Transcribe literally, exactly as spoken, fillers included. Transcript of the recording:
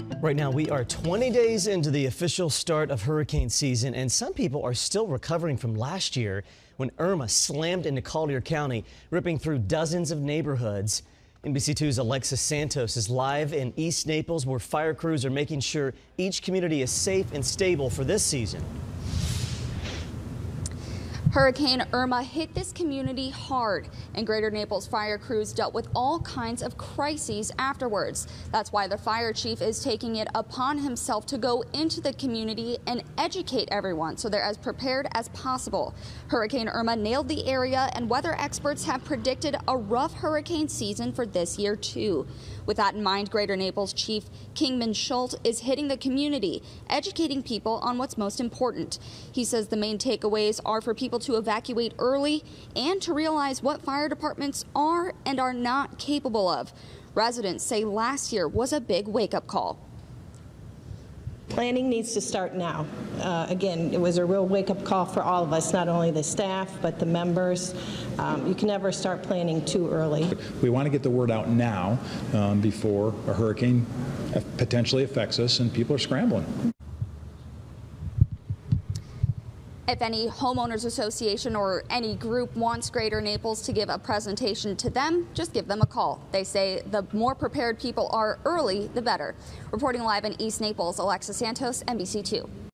Right now, we are twenty days into the official start of hurricane season, and some people are still recovering from last year when Irma slammed into Collier County, ripping through dozens of neighborhoods. N B C two's Alexis Santos is live in East Naples, where fire crews are making sure each community is safe and stable for this season. Hurricane Irma hit this community hard, and Greater Naples fire crews dealt with all kinds of crises afterwards. That's why the fire chief is taking it upon himself to go into the community and educate everyone so they're as prepared as possible. Hurricane Irma nailed the area, and weather experts have predicted a rough hurricane season for this year, too. With that in mind, Greater Naples Chief Kingman Schultz is hitting the community, educating people on what's most important. He says the main takeaways are for people to evacuate early and to realize what fire departments are and are not capable of. Residents say last year was a big wake-up call. Planning needs to start now. Uh, again, it was a real wake-up call for all of us, not only the staff, but the members. Um, you can never start planning too early. We want to get the word out now um, before a hurricane potentially affects us and people are scrambling. If any homeowners association or any group wants Greater Naples to give a presentation to them, just give them a call. They say the more prepared people are early, the better. Reporting live in East Naples, Alexis Santos, N B C two.